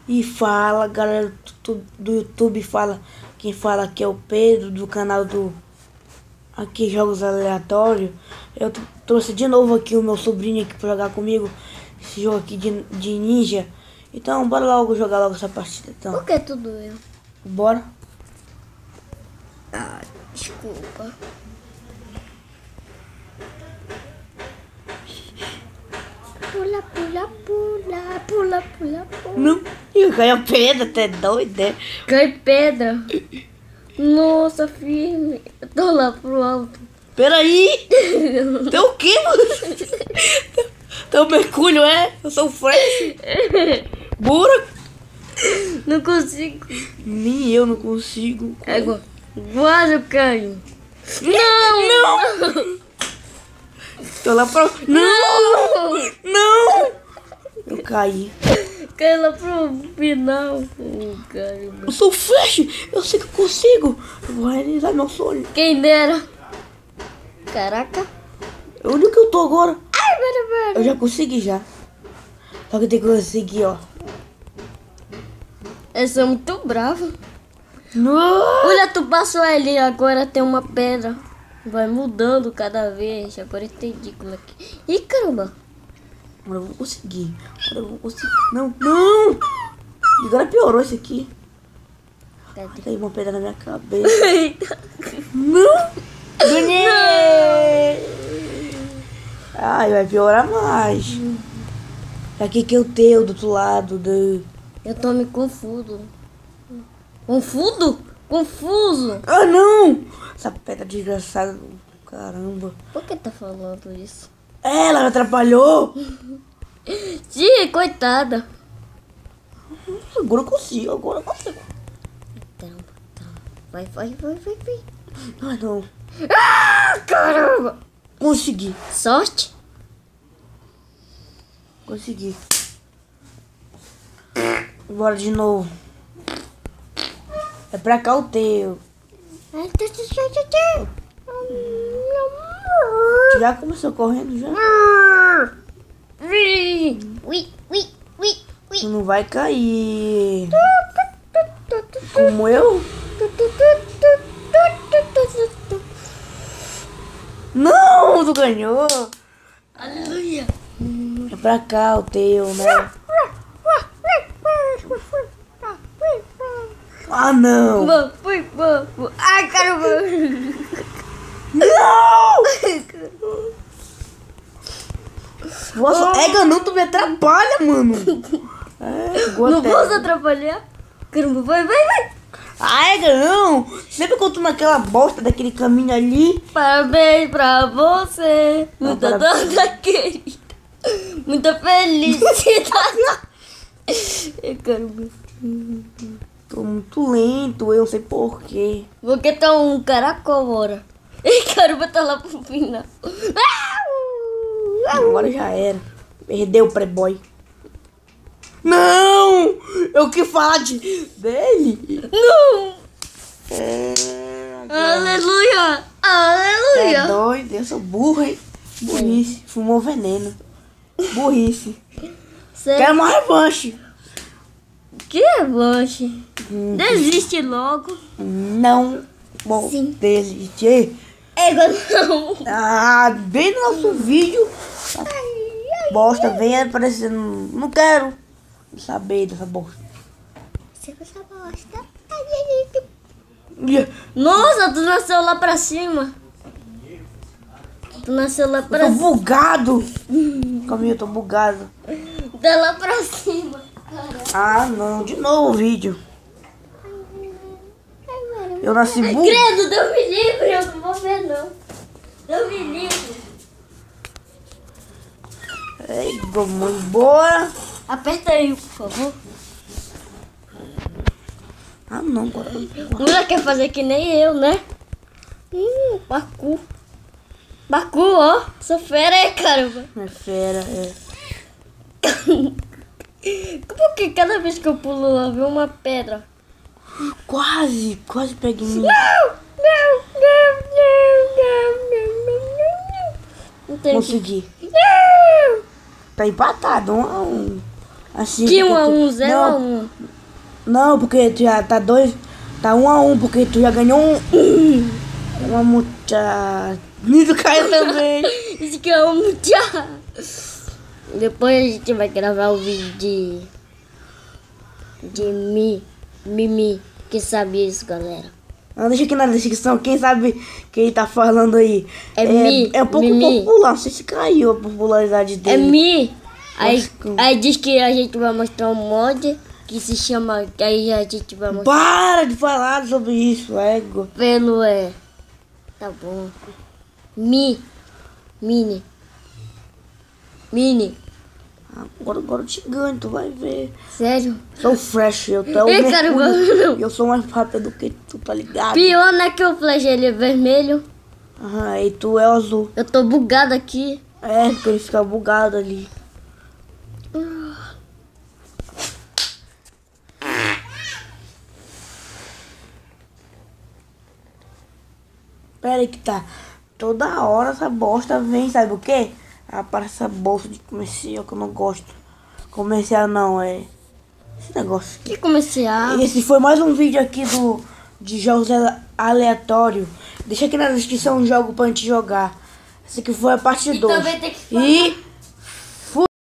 E fala, galera do YouTube fala. Quem fala aqui é o Pedro, do canal do Aqui Jogos Aleatórios. Eu trouxe de novo aqui o meu sobrinho aqui pra jogar comigo. Esse jogo aqui de ninja. Então bora logo jogar logo essa partida. Então. Por que tudo eu? Bora. Ah, desculpa. Pula, pula, pula, pula, pula, pula. Não, eu caí a pedra, até doido, né? Cai pedra. Nossa, firme. Eu tô lá pro alto. Peraí! Tem o quê, mano? Tem o mergulho, é? Eu sou o Flash. Bora! Não consigo. Nem eu não consigo. Agora, quase eu caio. Não! Tô lá pra... Não! Não! Eu caí. Cai lá pro final. Caramba. Eu sou o Flash! Eu sei que eu consigo! Eu vou realizar meu sonho. Quem dera. Caraca. Onde que eu tô agora? Ai, pera. Eu já consegui já. Só que eu tenho que conseguir, ó. Eu sou muito bravo. Não! Olha, tu passou ali, agora tem uma pedra. Vai mudando cada vez. Agora entendi como é que... Ih, caramba. Agora eu vou conseguir. Agora eu vou conseguir. Não, não! E agora piorou esse aqui. Cadê? Tem uma pedra na minha cabeça. Não! Ganhei! Ai, vai piorar mais. Aqui que eu tenho do outro lado. Eu tô me confuso. Confuso? Ah, não! Essa pedra desgraçada. Caramba. Por que tá falando isso? Ela me atrapalhou. Sim, coitada. Agora eu consigo, agora eu consigo. Caramba. Vai. Ah, não. Ah, caramba. Consegui. Sorte? Consegui. Bora de novo. É pra cá o teu. Já começou correndo já? Ui. Tu não vai cair. Como eu? Não, tu ganhou. Aleluia. É pra cá o teu, né? Ah, não. Fui. Ai, caramba. Não! Nossa, Ega, não, tu me atrapalha, mano. Não posso atrapalhar. Caramba, vai. Ah, Ega, não. Sempre que eu tô naquela bosta daquele caminho ali. Parabéns pra você. Muita dona querida. Muita felicidade. Ai, caramba. Tô muito lento, eu não sei porquê. Porque tá um caracol agora. Ai, caramba, tá lá pro final. Agora já era. Perdeu o pré-boy. Não! Eu que falar dele. Não! É Aleluia! doido, eu sou burro, hein? Burrice. Fumou veneno. Burrice. Sério? Quero uma revanche. Que revanche? Desiste logo. Não vou Sim. desistir. Ega, não. Ah, bem no nosso vídeo. Bosta, vem aparecendo. Não quero saber dessa bosta. Você essa bosta. Nossa, tu nasceu lá pra cima. Tu nasceu lá Eu pra tô cima. bugado. Calma aí, eu tô bugado. Tá lá pra cima. Ah, não. De novo o vídeo. Eu nasci burro. Credo, Deus me livre, eu não vou ver não. Deus me livre. Ei, vamos embora. Aperta aí, por favor. Ah, não. Agora. Lula quer fazer que nem eu, né? Parkour. Parkour, ó. Sou fera aí, caramba. É fera, é. Por que cada vez que eu pulo lá vem uma pedra? Quase peguei em mim. Não. Não tem Consegui. Não. Tá empatado, 1 a 1. Assim, Que 1 porque a tu- 1, 0 a 1. Não, porque tu já tá 1 a 1, porque tu já ganhou uma mucha. Nisso caiu também. Isso que é um tchau. Depois a gente vai gravar o vídeo de Mimi, que sabe isso, galera. Não, deixa aqui na descrição, quem sabe quem tá falando aí. É um pouco Mimi. popular, não sei se caiu a popularidade É dele. Mi. Aí, Acho que- aí diz que a gente vai mostrar um mod que se chama. Aí a gente vai mostrar Para de falar sobre isso, ego. pelo Tá bom. Mini. Agora eu te ganho, tu vai ver. Sério? Sou fresh, eu tô Ei, cara, eu sou mais rápido do que tu, tá ligado? Pior, né, que o flash ele é vermelho. Aham, e tu é azul. Eu tô bugado aqui. É, porque ele fica bugado ali. Pera aí que tá. Toda hora essa bosta vem, sabe o quê? Aparece essa bolsa de comercial que eu não gosto. Comercial não, é esse negócio aqui. Que comercial. Esse foi mais um vídeo aqui de jogos aleatórios. Deixa aqui na descrição um jogo pra gente jogar. Esse aqui foi a parte 2. também tem que falar. E